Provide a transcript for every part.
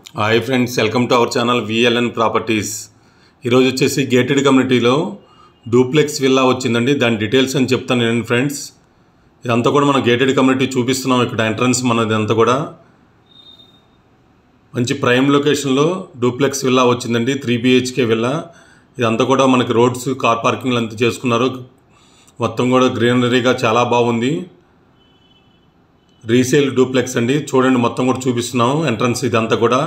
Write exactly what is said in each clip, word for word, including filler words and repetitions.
Hi friends, welcome to our channel VLN properties. ఈరోజు వచ్చేసి gated కమ్యూనిటీలో డూప్లెక్స్ విల్లా వచ్చిందండి. దాని డీటెయిల్స్ అని చెప్తాను నేను ఫ్రెండ్స్. ఇదంతా కూడా మనం గేటెడ్ కమ్యూనిటీ చూపిస్తున్నాం. ఇక్కడ ఎంట్రన్స్ మనది అంతా కూడా మంచి ప్రైమ్ లొకేషన్లో డూప్లెక్స్ విల్లా వచ్చిందండి. Three BHK villa. ఇదంతా కూడా మనకి రోడ్స్, కార్ పార్కింగ్లు అంతా చేసుకున్నారు. మొత్తం కూడా గ్రీనరీగా చాలా బాగుంది. రీసేల్ డూప్లెక్స్ అండి. చూడండి, మొత్తం కూడా చూపిస్తున్నాం ఎంట్రన్స్ ఇదంతా కూడా.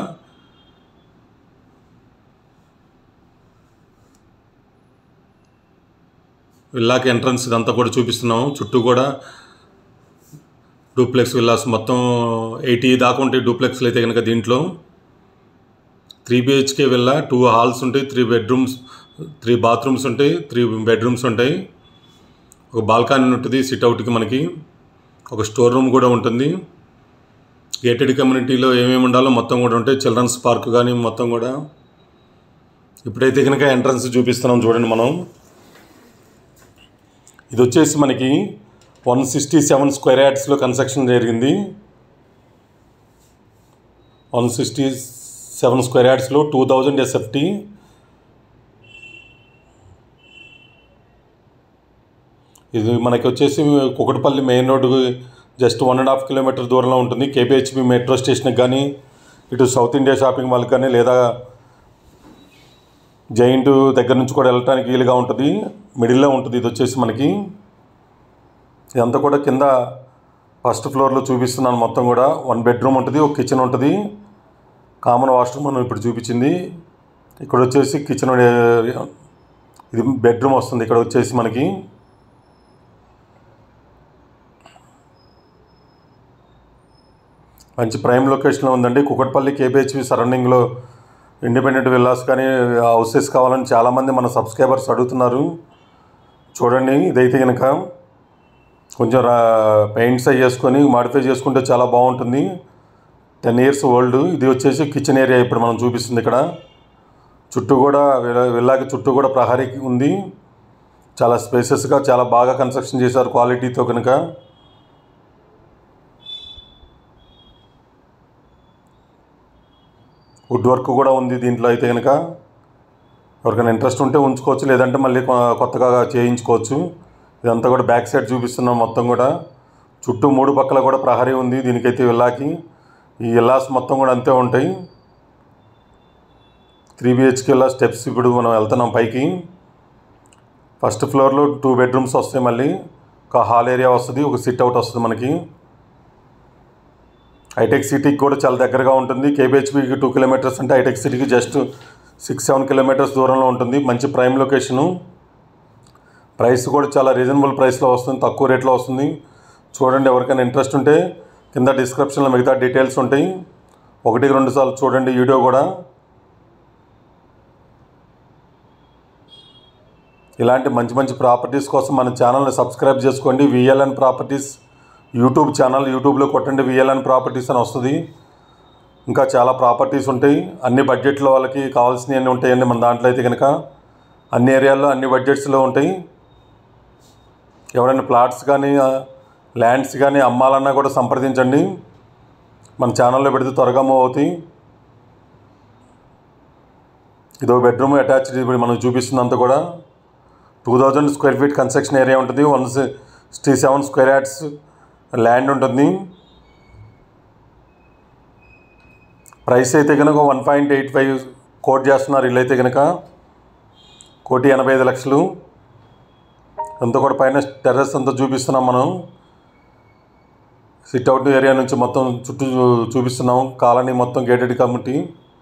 విల్లాకి ఎంట్రన్స్ ఇదంతా కూడా చూపిస్తున్నాం. చుట్టూ కూడా డూప్లెక్స్ విల్లాస్ మొత్తం ఎయిటీ దాకా ఉంటాయి డూప్లెక్స్లు అయితే కనుక. దీంట్లో three BHK villa, two halls ఉంటాయి, త్రీ బెడ్రూమ్స్, త్రీ బాత్రూమ్స్ ఉంటాయి, త్రీ బెడ్రూమ్స్ ఉంటాయి, ఒక బాల్కనీ ఉంటుంది సిట్అవుట్కి. మనకి ఒక స్టోర్ రూమ్ కూడా ఉంటుంది. గేటెడ్ కమ్యూనిటీలో ఏమేమి ఉండాలో మొత్తం కూడా ఉంటాయి. చిల్డ్రన్స్ పార్క్ కానీ మొత్తం కూడా. ఇప్పుడైతే కనుక ఎంట్రన్స్ చూపిస్తున్నాం చూడండి మనం. ఇది వచ్చేసి మనకి వన్ సిక్స్టీ సెవెన్ స్క్వేర్ యార్డ్స్లో కన్స్ట్రక్షన్ జరిగింది. వన్ సిక్స్టీ సెవెన్ స్క్వేర్ యార్డ్స్లో టూ థౌజండ్ ఎస్ఎఫ్టీ. ఇది మనకి వచ్చేసి కుకట్పల్లి మెయిన్ రోడ్డుకి just one and half kilometre దూరంలో ఉంటుంది. కేపీహెచ్బి మెట్రో స్టేషన్కి కానీ, ఇటు సౌత్ ఇండియా షాపింగ్ మాల్కి కానీ, లేదా జైంట్ దగ్గర నుంచి కూడా వెళ్ళటానికి వీలుగా ఉంటుంది. మిడిల్లో ఉంటుంది ఇది వచ్చేసి మనకి. ఇదంతా కూడా కింద ఫస్ట్ ఫ్లోర్లో చూపిస్తున్నాను. మొత్తం కూడా వన్ బెడ్రూమ్ ఉంటుంది, ఒక కిచెన్ ఉంటుంది, కామన్ వాష్రూమ్ మనం ఇప్పుడు చూపించింది. ఇక్కడ వచ్చేసి కిచెన్, ఇది బెడ్రూమ్ వస్తుంది ఇక్కడ వచ్చేసి మనకి. మంచి ప్రైమ్ లొకేషన్లో ఉందండి. కుకట్పల్లి కేపీహెచ్బి సరౌండింగ్లో ఇండిపెండెంట్ విల్లాస్ కానీ హౌసెస్ కావాలని చాలామంది మన సబ్స్క్రైబర్స్ అడుగుతున్నారు. చూడండి, ఇదైతే కనుక కొంచెం పెయింట్స్ అవి చేసుకొని మాడిఫై చేసుకుంటే చాలా బాగుంటుంది. Ten years old. ఇది వచ్చేసి కిచెన్ ఏరియా ఇప్పుడు మనం చూపిస్తుంది ఇక్కడ. చుట్టూ కూడా విల్లాకి చుట్టూ కూడా ప్రహరీ ఉంది. చాలా స్పేసెస్గా చాలా బాగా కన్స్ట్రక్షన్ చేశారు క్వాలిటీతో కనుక. వుడ్ వర్క్ కూడా ఉంది దీంట్లో అయితే కనుక. ఎవరికైనా ఇంట్రెస్ట్ ఉంటే ఉంచుకోవచ్చు, లేదంటే మళ్ళీ కొత్తగా చేయించుకోవచ్చు. ఇదంతా కూడా బ్యాక్ సైడ్ చూపిస్తున్నాం మొత్తం కూడా. చుట్టూ మూడు పక్కల కూడా ప్రహరీ ఉంది దీనికైతే విల్లాకి. ఈ విల్లాస్ మొత్తం కూడా అంతే ఉంటాయి. త్రీ బిహెచ్కే విల్లా స్టెప్స్ ఇప్పుడు మనం వెళ్తున్నాం పైకి. ఫస్ట్ ఫ్లోర్లో టూ బెడ్రూమ్స్ వస్తాయి, మళ్ళీ ఒక హాల్ ఏరియా వస్తుంది, ఒక సిట్అవుట్ వస్తుంది మనకి. హైటెక్ సిటీకి కూడా చాలా దగ్గరగా ఉంటుంది. కేబిహెచ్బికి టూ కిలోమీటర్స్ అంటే హైటెక్ సిటీకి జస్ట్ సిక్స్ సెవెన్ కిలోమీటర్స్ దూరంలో ఉంటుంది. మంచి ప్రైమ్ లొకేషను. ప్రైస్ కూడా చాలా రీజనబుల్ ప్రైస్లో వస్తుంది, తక్కువ రేట్లో వస్తుంది. చూడండి, ఎవరికైనా ఇంట్రెస్ట్ ఉంటే కింద డిస్క్రిప్షన్లో మిగతా డీటెయిల్స్ ఉంటాయి. ఒకటికి రెండు సార్లు చూడండి వీడియో కూడా. ఇలాంటి మంచి మంచి ప్రాపర్టీస్ కోసం మన ఛానల్ని సబ్స్క్రైబ్ చేసుకోండి. VLN properties YouTube channel. యూట్యూబ్లో కొట్టండి విఎల్ఎన్ ప్రాపర్టీస్ అని వస్తుంది. ఇంకా చాలా ప్రాపర్టీస్ ఉంటాయి. అన్ని బడ్జెట్లో వాళ్ళకి కావాల్సినవి అన్నీ ఉంటాయండి మన దాంట్లో అయితే కనుక. అన్ని ఏరియాల్లో అన్ని బడ్జెట్స్లో ఉంటాయి. ఎవరైనా ప్లాట్స్ కానీ ల్యాండ్స్ కానీ అమ్మాలన్నా కూడా సంప్రదించండి. మన ఛానల్లో పెడితే త్వరగా మూవ్ అవుతాయి. ఇదో బెడ్రూమ్ అటాచ్డ్ ఇప్పుడు మనం చూపిస్తున్నంత కూడా. Two thousand square feet construction area ఉంటుంది. One sixty seven square yards land ఉంటుంది. ప్రైస్ అయితే కనుక one point eight five quote చేస్తున్నారు వీళ్ళైతే కనుక. కోటి ఎనభై ఐదు లక్షలు. అంతా కూడా పైన టెర్రస్ అంతా చూపిస్తున్నాం మనం. సిట్అవుట్ ఏరియా నుంచి మొత్తం చుట్టూ చూపిస్తున్నాం. కాలనీ మొత్తం గేటెడ్ కమ్యూనిటీ.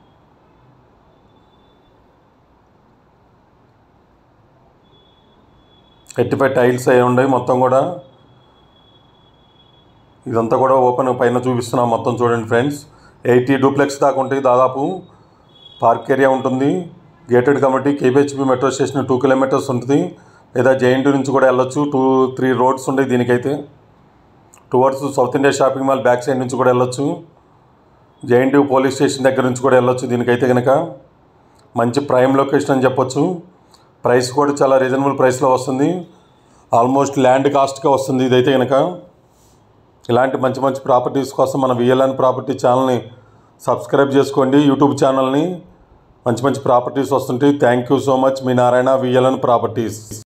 ఎట్టిపై టైల్స్ అవి ఉన్నాయి మొత్తం కూడా. ఇదంతా కూడా ఓపెన్ పైన చూపిస్తున్నాం మొత్తం. చూడండి ఫ్రెండ్స్, ఎయిటీ డూప్లెక్స్ దాకా ఉంటాయి దాదాపు. పార్క్ ఏరియా ఉంటుంది. Gated community. KPHB metro station two kilometres ఉంటుంది, లేదా జైంట్ నుంచి కూడా వెళ్ళొచ్చు. టూ త్రీ రోడ్స్ ఉంటాయి దీనికైతే. Towards South India shopping mall back side నుంచి కూడా వెళ్ళొచ్చు. జైంట్ పోలీస్ స్టేషన్ దగ్గర నుంచి కూడా వెళ్ళొచ్చు దీనికైతే కనుక. మంచి ప్రైమ్ లొకేషన్ అని చెప్పొచ్చు. ప్రైస్ కూడా చాలా రీజనబుల్ ప్రైస్లో వస్తుంది. ఆల్మోస్ట్ ల్యాండ్ కాస్ట్గా వస్తుంది ఇదైతే కనుక. ఇలాంటి మంచి మంచి ప్రాపర్టీస్ కోసం మన విఎల్ఎన్ ప్రాపర్టీ ఛానల్ని సబ్స్క్రైబ్ చేసుకోండి యూట్యూబ్ ఛానల్ని. మంచి మంచి ప్రాపర్టీస్ వస్తుంటాయి. Thank you so much. మీ నారాయణ విఎల్ఎన్ ప్రాపర్టీస్.